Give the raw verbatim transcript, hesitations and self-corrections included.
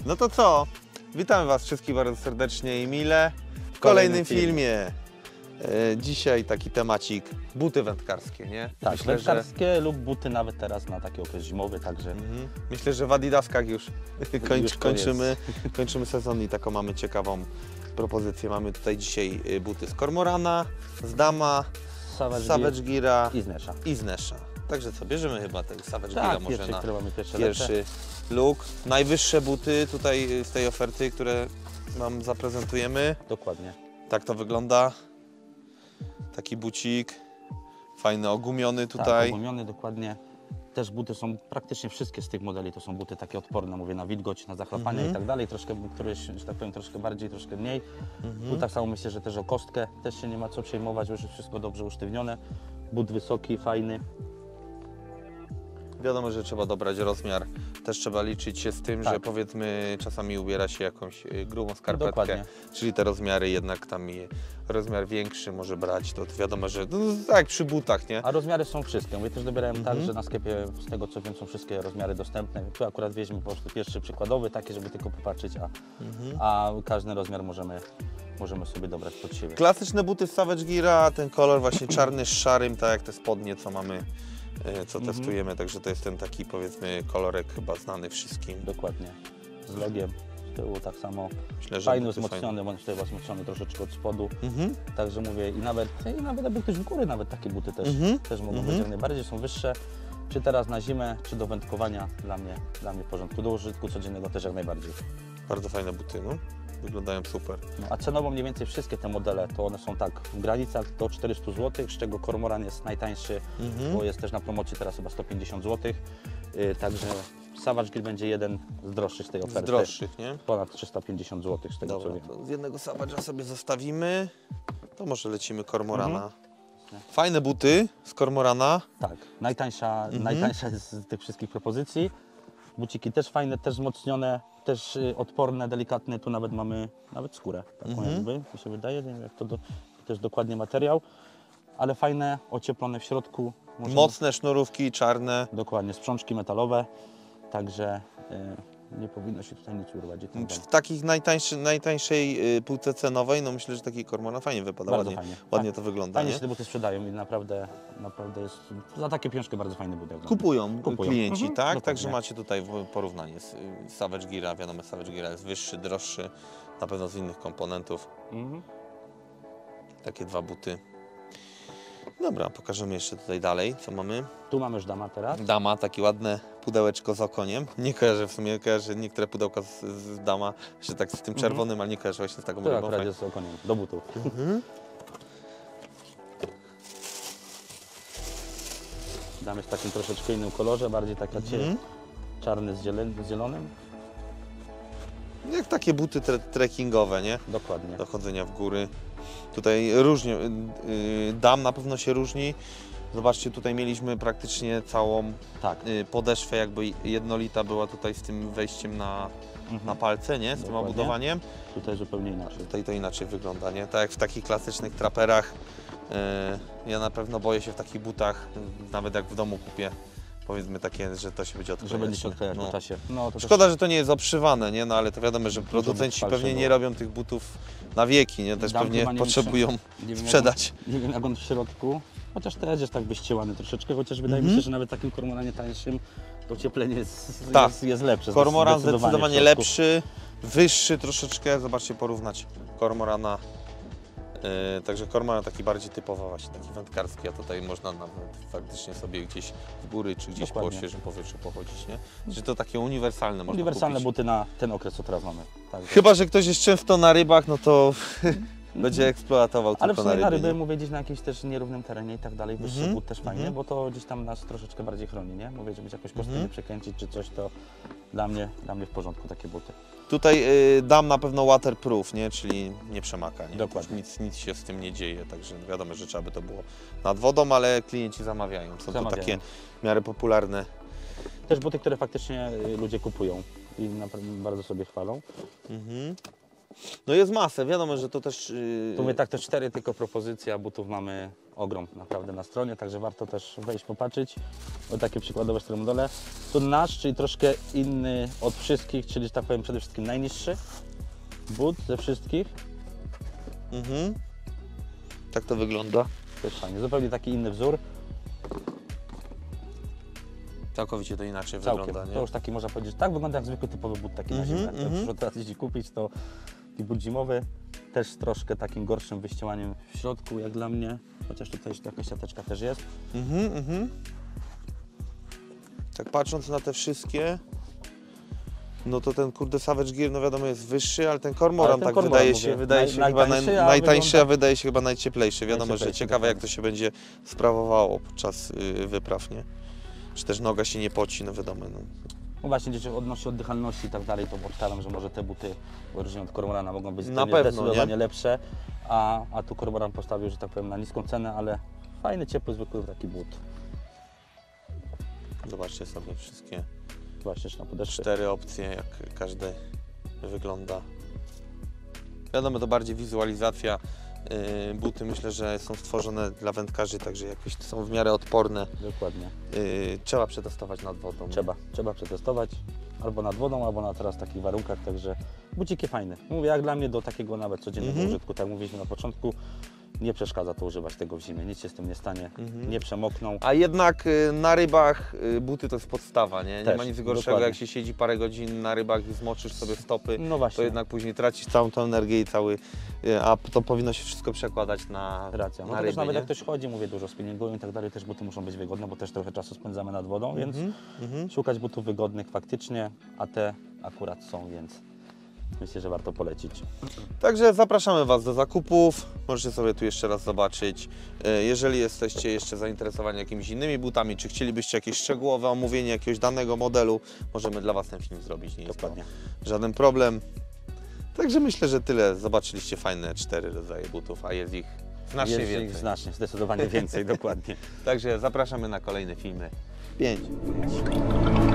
No to co? Witamy Was wszystkich bardzo serdecznie i mile w kolejnym filmie. E, dzisiaj taki temacik, buty wędkarskie, nie? Tak, Myślę, wędkarskie że... lub buty nawet teraz na taki okres zimowy, także... Mhm. Myślę, że w Adidaskach już, kończ, już kończymy, kończymy sezon i taką mamy ciekawą propozycję. Mamy tutaj dzisiaj buty z Cormorana, z Dama, Savage, Savage Geara i z Nesha. i z Nesha. Także co, bierzemy chyba ten Savage Tak, Geara może pierwszy, na które mamy pierwsze pierwszy look. Najwyższe buty tutaj z tej oferty, które Wam zaprezentujemy. Dokładnie. Tak to wygląda. Taki bucik. Fajny, ogumiony tutaj. Tak, ogumiony dokładnie. Też buty są, praktycznie wszystkie z tych modeli to są buty takie odporne, mówię, na wilgoć, na zachlapanie Mhm. i tak dalej. Troszkę, któreś, że tak powiem, troszkę bardziej, troszkę mniej. Mhm. Tu tak samo myślę, że też o kostkę też się nie ma co przejmować, bo już jest wszystko dobrze usztywnione. But wysoki, fajny. Wiadomo, że trzeba dobrać rozmiar. Też trzeba liczyć się z tym, Tak. że powiedzmy czasami ubiera się jakąś y, grubą skarpetkę. Dokładnie. Czyli te rozmiary jednak tam i rozmiar większy może brać. To wiadomo, że no, tak jak przy butach, nie? A rozmiary są wszystkie. Ja też dobierałem Mhm. tak, że na sklepie z tego co wiem są wszystkie rozmiary dostępne. Tu akurat weźmy po prostu pierwszy przykładowy, taki, żeby tylko popatrzeć, a, Mhm. a każdy rozmiar możemy, możemy sobie dobrać pod siebie. Klasyczne buty z Savage Geara, ten kolor właśnie czarny z szarym, tak jak te spodnie, co mamy, y, co Mhm. testujemy. Także to jest ten taki powiedzmy kolorek chyba znany wszystkim. Dokładnie. Z logiem. Z tyłu tak samo. Myślę, że Fajny, buty wzmocniony, bądź tutaj wzmocniony troszeczkę od spodu. Mhm. Także mówię i nawet, i nawet jakby ktoś w góry nawet takie buty też, Mhm. też mogą Mhm. być jak najbardziej, są wyższe. Czy teraz na zimę, czy do wędkowania, dla mnie, dla mnie w porządku. Do użytku codziennego też jak najbardziej. Bardzo fajne buty, no. Wyglądają super. No, a cenowo mniej więcej wszystkie te modele, to one są tak w granicach do czterystu złotych, z czego Cormoran jest najtańszy, Mhm. bo jest też na promocji teraz chyba sto pięćdziesiąt złotych. Yy, także Savage Gear będzie jeden z droższych z tej Z oferty. droższych, nie? Ponad trzysta pięćdziesiąt złotych z tego Dobra, co wiem. to z jednego Savage'a sobie zostawimy. To może lecimy Cormorana. Mhm. Fajne buty z Cormorana. Tak, najtańsza, Mhm. najtańsza z tych wszystkich propozycji. Buciki też fajne, też wzmocnione, też y, odporne, delikatne. Tu nawet mamy nawet skórę, taką Mhm. jakby, mi się wydaje, nie wiem jak to do, też dokładnie materiał, ale fajne, ocieplone w środku. Możemy- Mocne sznurówki, czarne. Dokładnie, sprzączki metalowe, także y, nie powinno się tutaj nic urwać. I tak dalej. W takich najtańszy, najtańszej y, półce cenowej, no myślę, że taki Cormoran fajnie wypada, Bardzo ładnie, fajnie. ładnie Tak. to wygląda, Fajnie nie? się te buty sprzedają i naprawdę, naprawdę jest za takie pieniążki bardzo fajny butek. Kupują, Kupują. klienci, Mhm, tak? dokładnie. Także macie tutaj w- porównanie z y, Savage Geara. Wiadomo, Savage Geara jest wyższy, droższy, na pewno z innych komponentów. Mhm. Takie dwa buty. Dobra, pokażemy jeszcze tutaj dalej, co mamy. Tu mamy już dama teraz. Dama, takie ładne pudełeczko z okoniem. Nie kojarzę w sumie, kojarzę niektóre pudełka z, z Dama, że tak z tym czerwonym, ale nie kojarzę właśnie z taką To rybą. akurat jest okoniem, do butów. Mhm. Damy w takim troszeczkę innym kolorze, bardziej taka cie- Mhm. czarny z, ziele, z zielonym. Jak takie buty tre trekkingowe, nie? Dokładnie. Do chodzenia w góry. Tutaj różnie, yy, Dam na pewno się różni. Zobaczcie, tutaj mieliśmy praktycznie całą Tak. yy, podeszwę, jakby jednolita była tutaj z tym wejściem na, Mhm. na palce, nie? Z tym Dokładnie. obudowaniem. Tutaj zupełnie inaczej. Tutaj to inaczej wygląda, nie? Tak jak w takich klasycznych traperach. Yy, ja na pewno boję się w takich butach, yy, nawet jak w domu kupię, powiedzmy takie, że to się będzie odklejać. Że będzie się odklejać No. po czasie. No, to Szkoda, że to nie jest obszywane, nie? No ale to wiadomo, że Dużo producenci by pewnie nie było. robią tych butów na wieki, nie? Też Dam pewnie chyba nie potrzebują wiem, nie wiem, sprzedać. Jak on, nie wiem jak on w środku, chociaż też jest tak wyścielany troszeczkę, chociaż wydaje Mhm. mi się, że nawet takim Cormoranie tańszym to ocieplenie jest, Tak. jest, jest lepsze. Cormoran zdecydowanie w zdecydowanie środku. lepszy, wyższy troszeczkę. Zobaczcie, porównać Cormorana. Yy, także Cormoran taki bardziej typowo właśnie, taki wędkarski, a tutaj można nawet faktycznie sobie gdzieś w góry, czy gdzieś Dokładnie. po świeżym powietrzu pochodzić, nie? Że to takie uniwersalne można Uniwersalne kupić. buty na ten okres, co teraz mamy. Tak, Chyba że ktoś jest często na rybach, no to będzie eksploatował ale w tylko sumie na na ryby. ryby nie? mówię gdzieś na jakimś też nierównym terenie i tak dalej, wyższy Mhm, but też fajnie, mhm. bo to gdzieś tam nas troszeczkę bardziej chroni, nie? Mówię, żeby jakoś kostkę Mhm. nie przekręcić czy coś, to dla mnie, dla mnie w porządku takie buty. Tutaj y, dam na pewno waterproof, nie? Czyli nie przemaka, nie? Dokładnie. Nic, nic się z tym nie dzieje, także wiadomo, że trzeba by to było nad wodą, ale klienci zamawiają. Są Zamawiają. to takie w miarę popularne. Też buty, które faktycznie y, ludzie kupują i naprawdę bardzo sobie chwalą. Mhm. No jest masę, wiadomo, że to też... Yy... Tu my tak te cztery tylko propozycje, a butów mamy ogrom naprawdę na stronie, także warto też wejść, popatrzeć. O takie przykładowe cztery modele. Tu nasz, czyli troszkę inny od wszystkich, czyli, że tak powiem, przede wszystkim najniższy but ze wszystkich. Mhm. Tak to wygląda. Też fajnie, zupełnie taki inny wzór. Całkowicie to inaczej Całkiem. wygląda, nie? To już taki, można powiedzieć, tak wygląda jak zwykły typowy but taki Mhm, na zimę. Jak mhm. przyszło teraz jeździ kupić, to taki but zimowy. Też z troszkę takim gorszym wyściełaniem w środku, jak dla mnie. Chociaż tutaj jeszcze jakaś siateczka też jest. Mhm, mhm. Tak patrząc na te wszystkie, no to ten kurde Savage Gear, no wiadomo, jest wyższy, ale ten Cormoran Ale ten tak Cormoran, wydaje mówię, się, wydaje naj- się chyba naj, najtańszy, a najtańszy, wygląda- a wydaje się chyba najcieplejszy. Wiadomo, że Najcieplejszy, ciekawe jak dokładnie. to się będzie sprawowało podczas y, wypraw, nie? Czy też noga się nie poci, no wiadomo. No. No właśnie, gdzieś odnośnie oddychalności i tak dalej, to obstawiam, że może te buty różnie od Cormorana mogą być Na pewno, zdecydowanie nie? lepsze, a, a tu Cormoran postawił, że tak powiem, na niską cenę, ale fajny, ciepły, zwykły taki but. Zobaczcie sobie wszystkie Właśnie jeszcze na podeszwie. cztery opcje, jak każdy wygląda. Wiadomo, to bardziej wizualizacja. Yy, buty myślę, że są stworzone dla wędkarzy, także jakieś są w miarę odporne. Dokładnie. Yy, trzeba przetestować nad wodą. Trzeba, trzeba przetestować albo nad wodą, albo na teraz takich warunkach, także buciki fajne. Mówię, jak dla mnie do takiego nawet codziennego Mhm. użytku, tak jak mówiliśmy na początku, nie przeszkadza to używać tego w zimie, nic się z tym nie stanie, Mhm. nie przemokną. A jednak y, na rybach y, buty to jest podstawa, nie? Nie Też, ma nic gorszego, dokładnie. jak się siedzi parę godzin na rybach i zmoczysz sobie stopy, No właśnie. to jednak później tracisz całą tą energię i cały, y, a to powinno się wszystko przekładać na, Racja. No na to ryby, też nawet nie? jak ktoś chodzi, mówię, dużo spinninguje i tak dalej, też buty muszą być wygodne, bo też trochę czasu spędzamy nad wodą, więc Mhm, mhm. szukać butów wygodnych faktycznie, a te akurat są, więc myślę, że warto polecić. Także zapraszamy Was do zakupów, możecie sobie tu jeszcze raz zobaczyć. E, Jeżeli jesteście jeszcze zainteresowani jakimiś innymi butami, czy chcielibyście jakieś szczegółowe omówienie jakiegoś danego modelu, możemy dla Was ten film zrobić, nie jest to Dokładnie. żaden problem. Także myślę, że tyle. Zobaczyliście fajne cztery rodzaje butów, a jest ich znacznie Jest ich więcej. znacznie, zdecydowanie więcej, dokładnie. Także zapraszamy na kolejne filmy. Pięć.